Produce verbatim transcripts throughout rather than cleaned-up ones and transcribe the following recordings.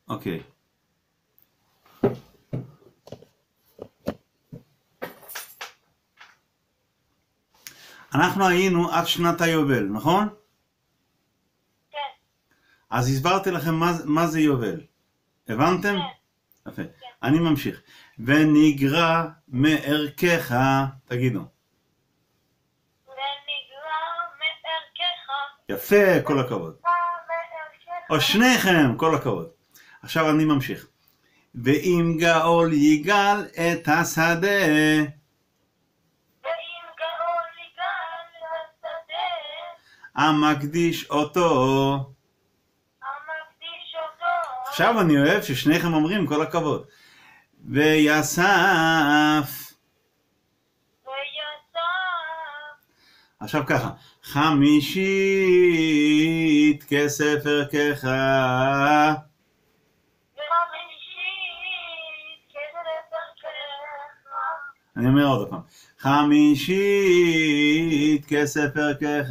אוקיי. אנחנו היינו עד שנת היובל, נכון? כן. אז הסברתי לכם מה, מה זה יובל. הבנתם? כן. יפה. אני ממשיך. ונגרע מערכך, תגידו. ונגרע מערכך. יפה, כל הכבוד. או שניכם, כל הכבוד. עכשיו אני ממשיך. ואם גאול יגאל את השדה, ואם גאול יגאל את השדה, המקדיש אותו. המקדיש אותו. עכשיו אני אוהב ששניכם אומרים כל הכבוד. ויסף. ויסף. עכשיו ככה. חמישית כסף ערכך. וחמישית כסף ערכך. אני אומר עוד פעם. חמישית כסף ערכך.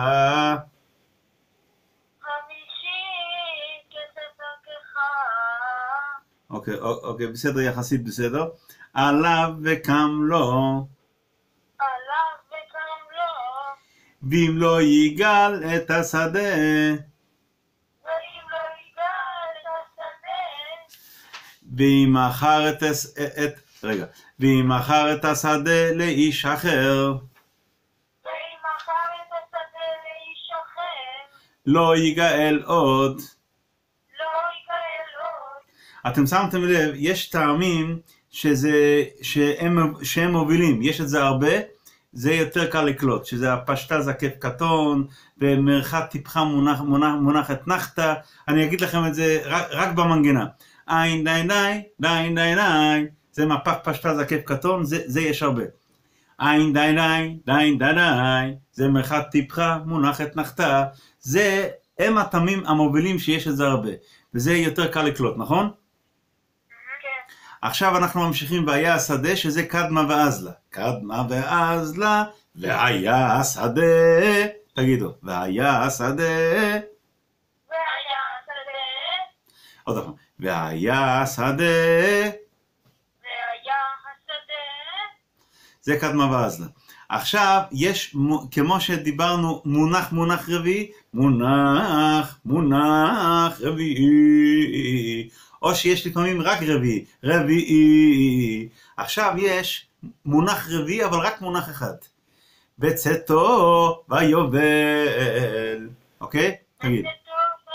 חמישית כסף ערכך. אוקיי, אוקיי, בסדר, יחסית בסדר. עליו וקם לו. עליו וקם לו. ואם לא יגאל את השדה, ואם לא יגאל את השדה, ואם מכר את, את, רגע, ואם מכר את השדה לאיש אחר, ואם מכר את השדה לאיש אחר, לא יגאל עוד. לא יגאל עוד. אתם שמתם לב, יש טעמים שזה, שהם, שהם מובילים, יש את זה הרבה, זה יותר קל לקלוט, שזה הפשטה זקף קטון, ומרחת טיפחה מונח, מונח, מונחת נחתה, אני אגיד לכם את זה רק, רק במנגינה. אין די די, די די די, זה מפח פשטה זקף קטון, זה, זה יש הרבה. אין די די, די די די, זה מרחת טיפחה מונחת נחתה, זה הם הטעמים המובילים שיש את זה הרבה, וזה יותר קל לקלוט, נכון? כן. עכשיו אנחנו ממשיכים והיה השדה שזה קדמה ואזלה. קדמה ואזלה והיה השדה. תגידו, והיה השדה. והיה השדה. עוד פעם. והיה השדה. והיה השדה. זה קדמה ואזלה. עכשיו יש, כמו שדיברנו, מונח מונח רביעי, מונח מונח רביעי. או שיש לפעמים רק רביעי, רביעי. עכשיו יש מונח רביעי, אבל רק מונח אחד. בצאתו ויובל. אוקיי? תגיד. בצאתו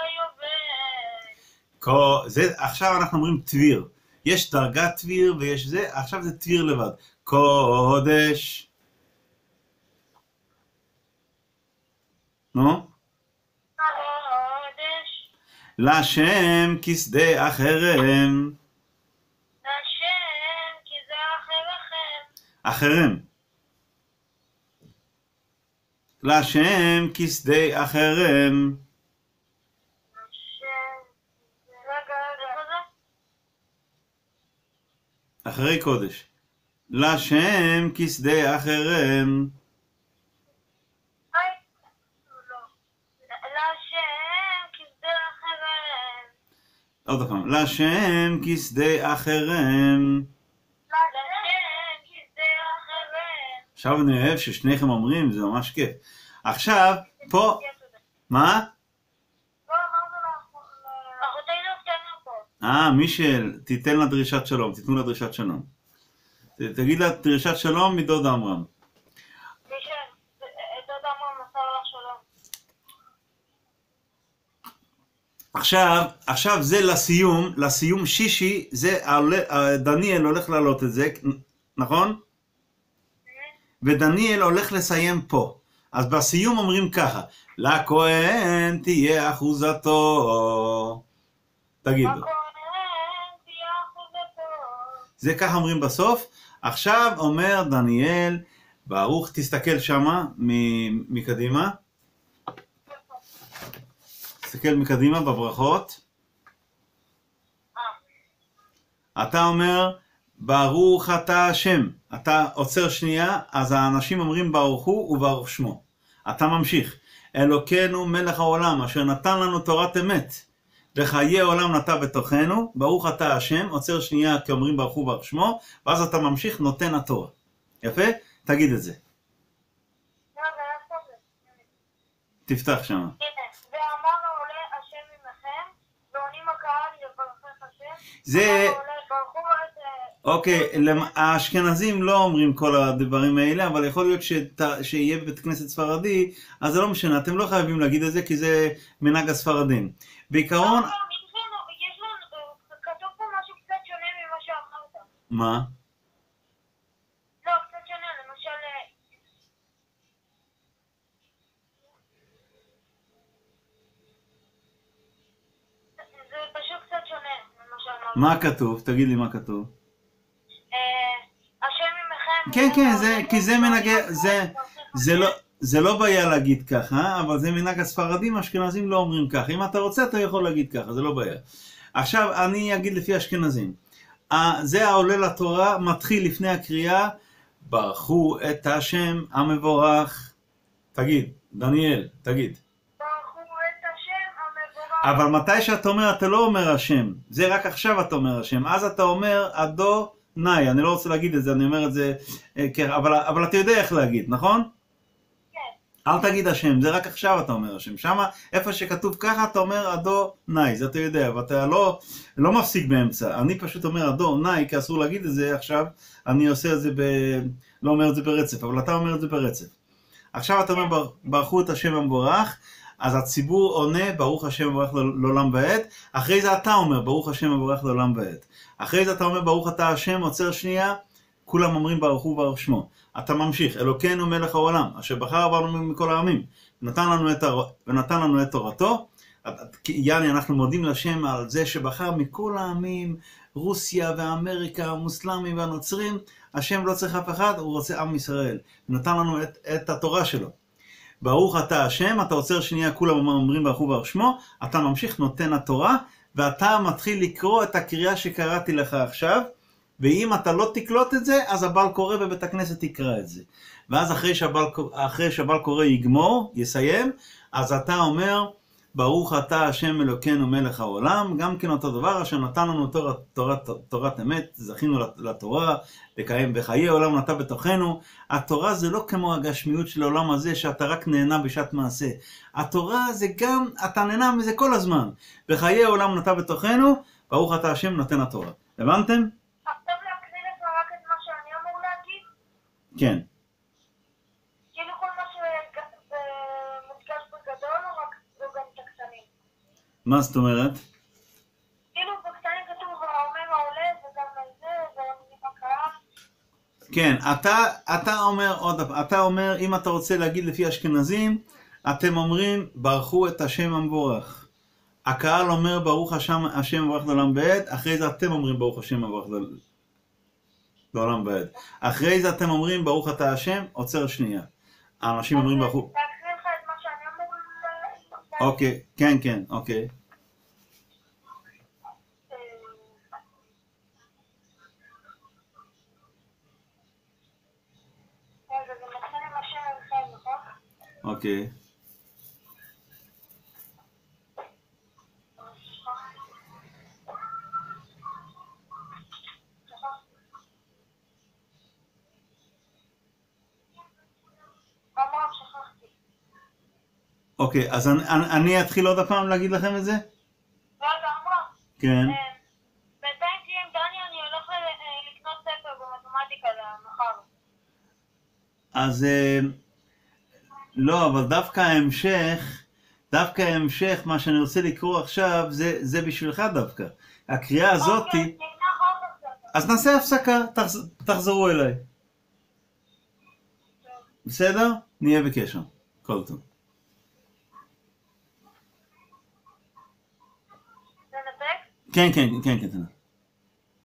ויובל. זה, עכשיו אנחנו אומרים טביר. יש דרגת טביר ויש זה, עכשיו זה טביר לבד. קודש. נו? לשם כשדה אחרם. לשם כי זה אחריכם. אחרם. לשם כשדה אחרם. לשם. רגע, איפה זה? אחרי קודש. לשם כשדה אחרם. היי. לא. לשם כי זה אחריכם. עוד פעם. לשם כשדה אחרם. לשם כי זה אחריכם. עכשיו אני אוהב ששניכם אומרים, זה ממש כיף. עכשיו, פה, מה? לא, אמרנו לך, אחותינו קטנה פה. אה, מישל, תיתן לה דרישת שלום, תיתנו לה דרישת שלום. ת, תגיד לה דרישת שלום מדוד עמרם. מישל, דוד עמרם מסר לך שלום. עכשיו, עכשיו זה לסיום, לסיום שישי, זה דניאל הולך לעלות את זה, נכון? ודניאל הולך לסיים פה. אז בסיום אומרים ככה, לכהן תהיה אחוזתו. תגידו. לכהן תהיה אחוזתו. זה ככה אומרים בסוף. עכשיו אומר דניאל, ברוך, תסתכל שמה מקדימה. תסתכל מקדימה בברכות. אתה אומר, ברוך אתה השם. אתה עוצר שנייה, אז האנשים אומרים ברוך הוא וברוך שמו. אתה ממשיך. אלוקינו מלך העולם, אשר נתן לנו תורת אמת. וחיי עולם נטע בתוכנו, ברוך אתה השם, עוצר שנייה כי אומרים ברוך הוא ברוך שמו, ואז אתה ממשיך נותן התורה. יפה? תגיד את זה. לא, זה היה טוב. תפתח שם. הנה, ואמר העולה השם עמכם, ועונים הקהל יברכך השם. זה... אמר העולה, ברכו את... אוקיי, למ- האשכנזים לא אומרים כל הדברים האלה, אבל יכול להיות שת... שיהיה בבית כנסת ספרדי, אז זה לא משנה, אתם לא חייבים להגיד את זה, כי זה מנהג הספרדים. בעיקרון... לא, יש לנו, יש לנו, כתוב פה משהו קצת שונה ממה שאמרת. מה? לא, קצת שונה, למשל... זה פשוט קצת שונה ממה שאמרת. מה כתוב? תגיד לי מה כתוב. אה, השם עמכם... כן, כן, זה, כי זה מנהג... זה, זה לא... זה לא בעיה להגיד ככה, אבל זה מנהג הספרדים, האשכנזים לא אומרים ככה. אם אתה רוצה, אתה יכול להגיד ככה, זה לא בעיה. עכשיו, אני אגיד לפי האשכנזים. זה העולה לתורה, מתחיל לפני הקריאה, ברכו את השם המבורך. תגיד, דניאל, תגיד. ברכו את השם המבורך. אבל מתי שאתה אומר, אתה לא אומר השם. זה רק עכשיו אתה אומר השם. אז אתה אומר אדו נאי. אני לא רוצה להגיד את זה, אני אומר את זה, אבל, אבל אתה יודע איך להגיד, נכון? אל תגיד השם, זה רק עכשיו אתה אומר השם. שמה, איפה שכתוב ככה, אתה אומר אדו נאי, זה אתה יודע, ואתה לא, לא מפסיק באמצע. אני פשוט אומר אדו נאי, כי אסור להגיד את זה עכשיו, אני עושה את זה ב... לא אומר את זה ברצף, אבל אתה אומר את זה ברצף. עכשיו אתה אומר, ברכו את השם המבורך, אז הציבור עונה, ברוך השם המבורך לעולם ועד, אחרי זה אתה אומר, ברוך השם המבורך לעולם ועד. אחרי זה אתה אומר, ברוך אתה השם, עוצר שנייה, כולם אומרים ברוך הוא ברוך שמו. אתה ממשיך, אלוקינו מלך העולם, אשר בחר בנו מכל העמים, ונתן לנו את, הר... ונתן לנו את תורתו, יעני אנחנו מודים לשם על זה שבחר מכל העמים, רוסיה ואמריקה, המוסלמים והנוצרים, השם לא צריך אף אחד, הוא רוצה עם ישראל, ונתן לנו את, את התורה שלו. ברוך אתה השם, אתה עוצר שנייה, כולם אומרים ברוך הוא ברוך שמו, אתה ממשיך נותן התורה, ואתה מתחיל לקרוא את הקריאה שקראתי לך עכשיו, ואם אתה לא תקלוט את זה, אז הבעל קורא בבית הכנסת יקרא את זה. ואז אחרי שהבעל, אחרי שהבעל קורא יגמור, יסיים, אז אתה אומר, ברוך אתה השם אלוקינו מלך העולם, גם כן אותו דבר, אשר נתן לנו תורת, תורת, תורת אמת, זכינו לתורה, לקיים בחיי עולם נטע בתוכנו. התורה זה לא כמו הגשמיות של העולם הזה, שאתה רק נהנה בשעת מעשה. התורה זה גם, אתה נהנה מזה כל הזמן. בחיי עולם נטע בתוכנו, ברוך אתה השם נותן התורה. הבנתם? עכשיו להקריא לך רק את מה שאני אמור להגיד? כן. כאילו כל מה שמודגש בגדול או רק זו גם את הקטנים? מה זאת אומרת? כאילו בקטנים כתוב האומר העולה וגם על זה ועונים הקהל. כן, אתה, אתה אומר עוד, אתה אומר, אם אתה רוצה להגיד לפי אשכנזים, אתם אומרים ברכו את השם המבורך. הקהל אומר ברוך השם, השם מבורך לעולם ועד, אחרי זה אתם אומרים ברוך השם מבורך לעולם ועד. אחרי זה אתם אומרים ברוך אתה השם, עוצר שנייה. האנשים אומרים ברוך... להקריא לך את מה שאני אמור להגיד? אוקיי, כן, כן, אוקיי. זה מתחיל עם השם עמכם, נכון? אוקיי. אוקיי, אז אני, אני אתחיל עוד הפעם להגיד לכם את זה? רגע, אמרה. כן. בינתיים תהיה עם דני, אני הולך לקנות ספר במתמטיקה למחר. אז לא, אבל דווקא ההמשך, דווקא ההמשך, מה שאני רוצה לקרוא עכשיו, זה, זה בשבילך דווקא. הקריאה הזאת... אוקיי, נקנה עוד הפסקה. אז נעשה הפסקה, תחז, תחזרו אליי. בסדר? נהיה בקשר. כל טוב. זה נתק? כן, כן, כן, כן.